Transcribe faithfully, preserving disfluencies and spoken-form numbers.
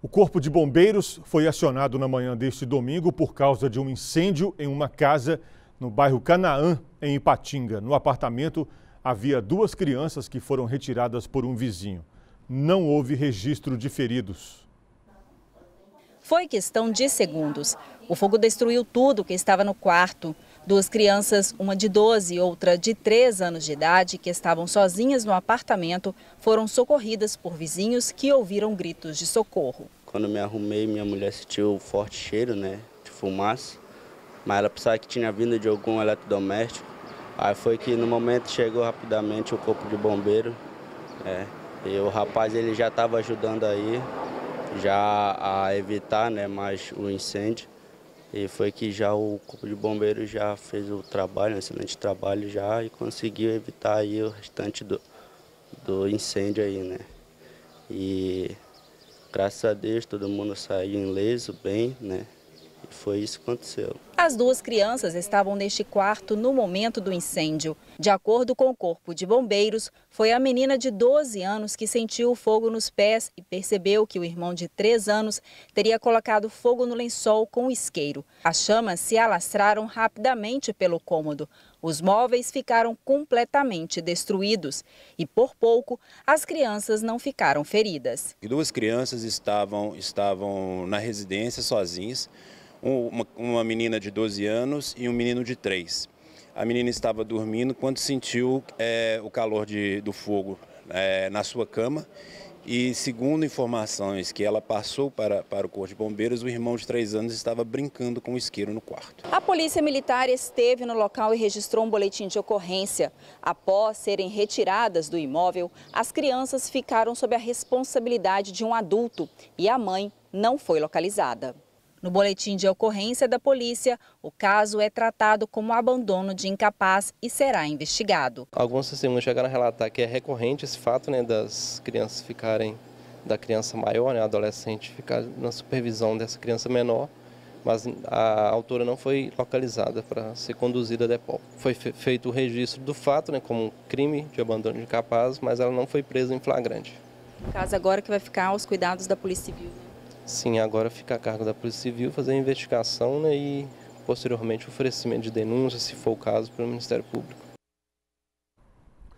O Corpo de Bombeiros foi acionado na manhã deste domingo por causa de um incêndio em uma casa no bairro Canaã, em Ipatinga. No apartamento havia duas crianças que foram retiradas por um vizinho. Não houve registro de feridos. Foi questão de segundos. O fogo destruiu tudo que estava no quarto. Duas crianças, uma de doze e outra de três anos de idade, que estavam sozinhas no apartamento, foram socorridas por vizinhos que ouviram gritos de socorro. Quando me arrumei, minha mulher sentiu um forte cheiro, né, de fumaça, mas ela pensava que tinha vindo de algum eletrodoméstico. Aí foi que no momento chegou rapidamente o corpo de bombeiro, é, e o rapaz ele já estava ajudando aí já a evitar, né, mais o incêndio. E foi que já o Corpo de Bombeiros já fez o trabalho, um excelente trabalho já, e conseguiu evitar aí o restante do, do incêndio aí, né. E graças a Deus todo mundo saiu ileso, bem, né, e foi isso que aconteceu. As duas crianças estavam neste quarto no momento do incêndio. De acordo com o Corpo de Bombeiros, foi a menina de doze anos que sentiu o fogo nos pés e percebeu que o irmão de três anos teria colocado fogo no lençol com isqueiro. As chamas se alastraram rapidamente pelo cômodo. Os móveis ficaram completamente destruídos e, por pouco, as crianças não ficaram feridas. Duas crianças estavam, estavam na residência sozinhas. Uma, uma menina de doze anos e um menino de três. A menina estava dormindo quando sentiu é, o calor de, do fogo é, na sua cama e, segundo informações que ela passou para, para o Corpo de Bombeiros, o irmão de três anos estava brincando com o isqueiro no quarto. A Polícia Militar esteve no local e registrou um boletim de ocorrência. Após serem retiradas do imóvel, as crianças ficaram sob a responsabilidade de um adulto e a mãe não foi localizada. No boletim de ocorrência da polícia, o caso é tratado como abandono de incapaz e será investigado. Algumas testemunhas chegaram a relatar que é recorrente esse fato, né, das crianças ficarem, da criança maior, né, adolescente, ficar na supervisão dessa criança menor, mas a autora não foi localizada para ser conduzida a depósito. Foi feito o registro do fato, né, como um crime de abandono de incapaz, mas ela não foi presa em flagrante. O caso agora que vai ficar aos cuidados da Polícia Civil. Sim, agora fica a cargo da Polícia Civil fazer a investigação, né, e posteriormente o oferecimento de denúncia, se for o caso, para o Ministério Público.